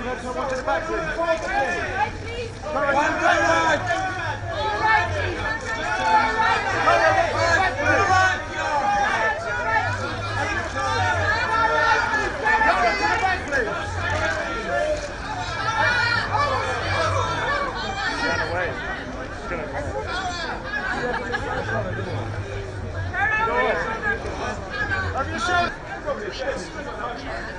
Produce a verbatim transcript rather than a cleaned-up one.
One to the back, please. One right. Have your shoulder.